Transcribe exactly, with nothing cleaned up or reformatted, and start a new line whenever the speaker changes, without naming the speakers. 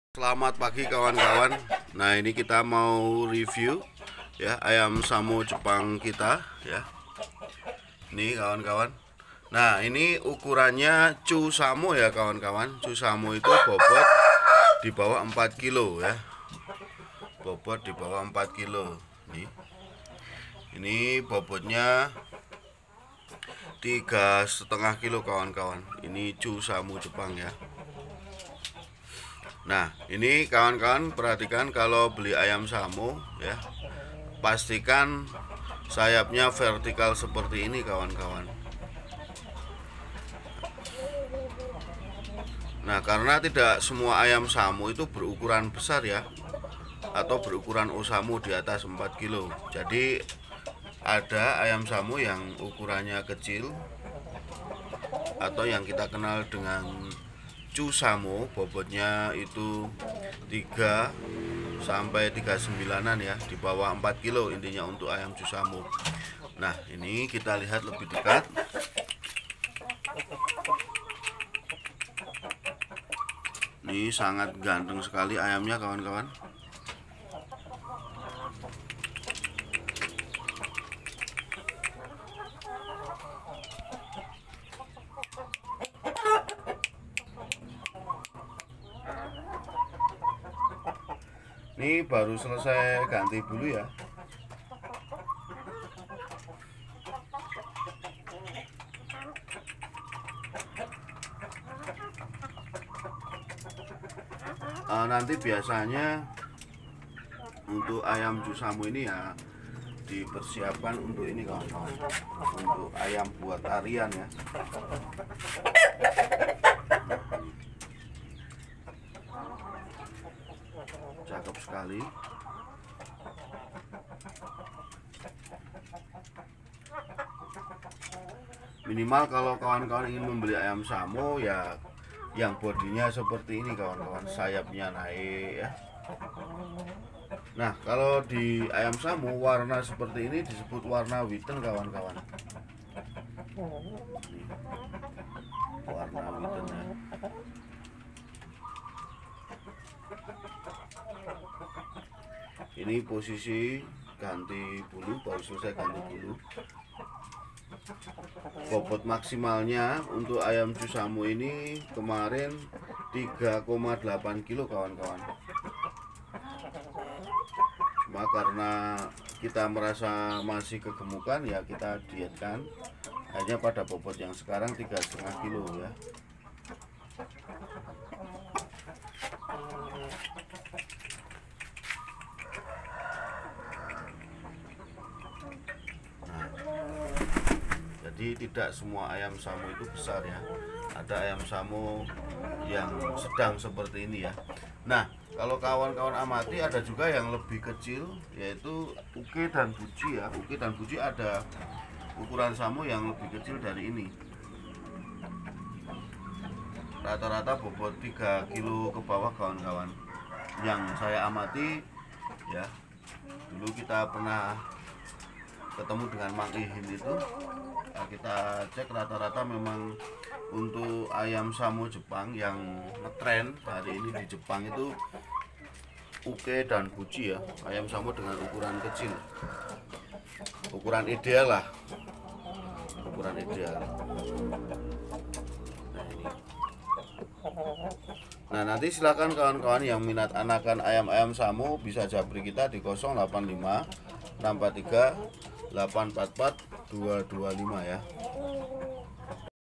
Selamat pagi kawan-kawan. Nah, ini kita mau review ya ayam Samu Jepang kita ya. Ini kawan-kawan. Nah, ini ukurannya Chu Samu ya kawan-kawan. Chu Samu itu bobot di bawah empat kilo ya. Bobot di bawah empat kilo. Nih. Ini bobotnya tiga setengah kilo kawan-kawan. Ini Chu Samu Jepang ya. Nah, ini kawan-kawan perhatikan kalau beli ayam Samu ya, pastikan sayapnya vertikal seperti ini kawan-kawan. Nah, karena tidak semua ayam Samu itu berukuran besar ya, atau berukuran Osamu di atas empat kilo. Jadi ada ayam Samu yang ukurannya kecil atau yang kita kenal dengan Chu Samu, bobotnya itu tiga sampai tiga puluh sembilan-an ya, di bawah empat kilo intinya untuk ayam Chu Samu. Nah, ini kita lihat lebih dekat. Ini sangat ganteng sekali ayamnya kawan-kawan. Ini baru selesai ganti bulu ya. Uh, nanti biasanya untuk ayam Chu Samu ini ya dipersiapkan untuk ini kawan-kawan, untuk ayam buat tarian ya. Cakep sekali. Minimal kalau kawan-kawan ingin membeli ayam Samu ya yang bodinya seperti ini kawan-kawan, sayapnya naik ya. Nah, kalau di ayam Samu warna seperti ini disebut warna witten kawan-kawan. Warna witten ya. Ini posisi ganti bulu, baru selesai ganti bulu. Bobot maksimalnya untuk ayam Chu Samu ini kemarin tiga koma delapan kilo kawan-kawan. Cuma karena kita merasa masih kegemukan ya kita dietkan, hanya pada bobot yang sekarang tiga setengah kilo ya. Jadi tidak semua ayam Samu itu besar ya. Ada ayam Samu yang sedang seperti ini ya. Nah, kalau kawan-kawan amati ada juga yang lebih kecil, yaitu Uke dan Buji ya. Uke dan Buji ada ukuran Samu yang lebih kecil dari ini. Rata-rata bobot tiga kilo ke bawah kawan-kawan. Yang saya amati ya, dulu kita pernah ketemu dengan Mang Ihin itu, nah, kita cek rata-rata memang untuk ayam Samu Jepang yang ngetren hari ini di Jepang itu Uke dan Buji ya, ayam Samu dengan ukuran kecil, ukuran ideal lah, ukuran ideal. Nah, ini. Nah, nanti silakan kawan-kawan yang minat anakan ayam-ayam Samu bisa japri kita di nol delapan lima enam empat tiga delapan empat empat dua dua lima ya.